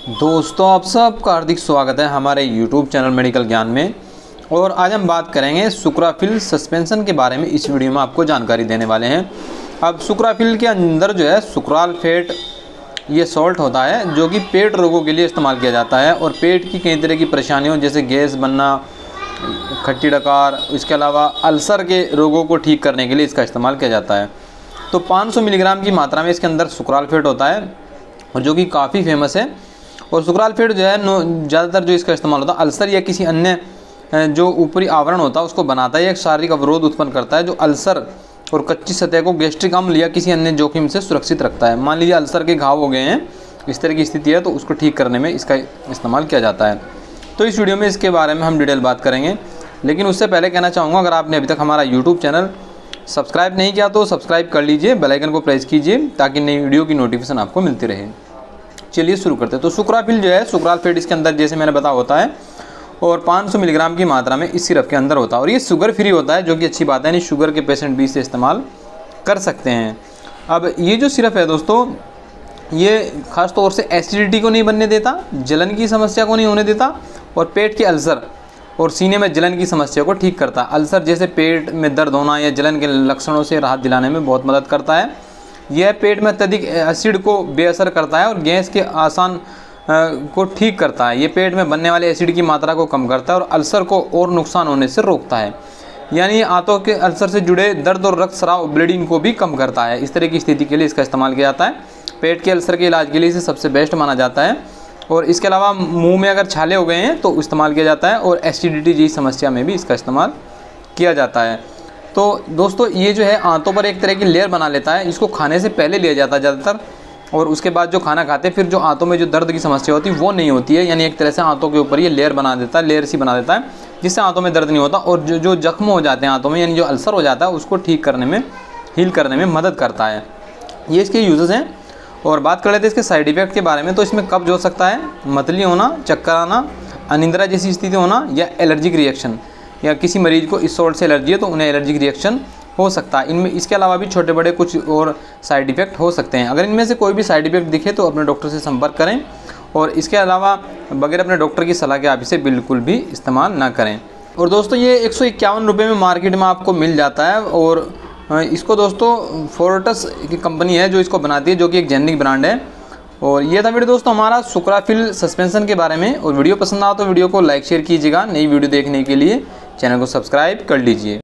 दोस्तों, आप सबका हार्दिक स्वागत है हमारे YouTube चैनल मेडिकल ज्ञान में। और आज हम बात करेंगे सुक्राफिल सस्पेंशन के बारे में। इस वीडियो में आपको जानकारी देने वाले हैं। अब सुक्राफिल के अंदर जो है सुक्राल फेट ये सॉल्ट होता है जो कि पेट रोगों के लिए इस्तेमाल किया जाता है और पेट की कई तरह की परेशानियों जैसे गैस बनना, खट्टी डकार, इसके अलावा अल्सर के रोगों को ठीक करने के लिए इसका इस्तेमाल किया जाता है। तो 500 मिलीग्राम की मात्रा में इसके अंदर सुक्राल फेट होता है और जो कि काफ़ी फेमस है। और सुक्राल फेट जो है ज़्यादातर जो इसका इस्तेमाल होता है अल्सर या किसी अन्य जो ऊपरी आवरण होता है उसको बनाता है। एक शारीरिक अवरोध उत्पन्न करता है जो अल्सर और कच्ची सतह को गैस्ट्रिक अम्ल या किसी अन्य जोखिम से सुरक्षित रखता है। मान लीजिए अल्सर के घाव हो गए हैं, इस तरह की स्थिति है, तो उसको ठीक करने में इसका इस्तेमाल किया जाता है। तो इस वीडियो में इसके बारे में हम डिटेल बात करेंगे, लेकिन उससे पहले कहना चाहूँगा अगर आपने अभी तक हमारा यूट्यूब चैनल सब्सक्राइब नहीं किया तो सब्सक्राइब कर लीजिए, बेल आइकन को प्रेस कीजिए ताकि नई वीडियो की नोटिफिकेशन आपको मिलती रहे। चलिए शुरू करते हैं। तो सुक्राफिल जो है सुक्राल फेट इसके अंदर जैसे मैंने बताया होता है और 500 मिलीग्राम की मात्रा में इस सिरप के अंदर होता है और ये शुगर फ्री होता है जो कि अच्छी बात है, नहीं शुगर के पेशेंट भी इसे इस्तेमाल कर सकते हैं। अब ये जो सिरप है दोस्तों, ये ख़ास तौर से एसिडिटी को नहीं बनने देता, जलन की समस्या को नहीं होने देता और पेट के अल्सर और सीने में जलन की समस्या को ठीक करता है। अल्सर जैसे पेट में दर्द होना या जलन के लक्षणों से राहत दिलाने में बहुत मदद करता है। यह पेट में अत्यधिक एसिड को बेअसर करता है और गैस के आसान को ठीक करता है। ये पेट में बनने वाले एसिड की मात्रा को कम करता है और अल्सर को और नुकसान होने से रोकता है। यानी आंतों के अल्सर से जुड़े दर्द और रक्तस्राव ब्लीडिंग को भी कम करता है। इस तरह की स्थिति के लिए इसका इस्तेमाल किया जाता है। पेट के अल्सर के इलाज के लिए इसे सबसे बेस्ट माना जाता है। और इसके अलावा मुंह में अगर छाले हो गए हैं तो इस्तेमाल किया जाता है और एसिडिटी जैसी समस्या में भी इसका इस्तेमाल किया जाता है। तो दोस्तों, ये जो है आंतों पर एक तरह की लेयर बना लेता है। इसको खाने से पहले लिया जाता है ज़्यादातर, और उसके बाद जो खाना खाते हैं फिर जो आंतों में जो दर्द की समस्या होती है वो नहीं होती है। यानी एक तरह से आंतों के ऊपर ये लेयर बना देता है, लेयर सी बना देता है जिससे आंतों में दर्द नहीं होता और जो जख्म हो जाते हैं आंतों में, यानी जो अल्सर हो जाता है उसको ठीक करने में, हील करने में मदद करता है। ये इसके यूजेस हैं। और बात कर लेते हैं इसके साइड इफ़ेक्ट के बारे में। तो इसमें कब्ज हो सकता है, मतली होना, चक्कर आना, अनिद्रा जैसी स्थिति होना या एलर्जिक रिएक्शन, या किसी मरीज को इस सॉल्ट से एलर्जी है तो उन्हें एलर्जिक रिएक्शन हो सकता है। इनमें इसके अलावा भी छोटे बड़े कुछ और साइड इफ़ेक्ट हो सकते हैं। अगर इनमें से कोई भी साइड इफ़ेक्ट दिखे तो अपने डॉक्टर से संपर्क करें और इसके अलावा बगैर अपने डॉक्टर की सलाह के आप इसे बिल्कुल भी इस्तेमाल ना करें। और दोस्तों, ये 151 रुपये में मार्केट में आपको मिल जाता है और इसको दोस्तों फोर्टस की कंपनी है जो इसको बनाती है, जो कि एक जेनेरिक ब्रांड है। और ये था वीडियो दोस्तों हमारा सुक्राफिल सस्पेंशन के बारे में। और वीडियो पसंद आया तो वीडियो को लाइक शेयर कीजिएगा। नई वीडियो देखने के लिए चैनल को सब्सक्राइब कर लीजिए।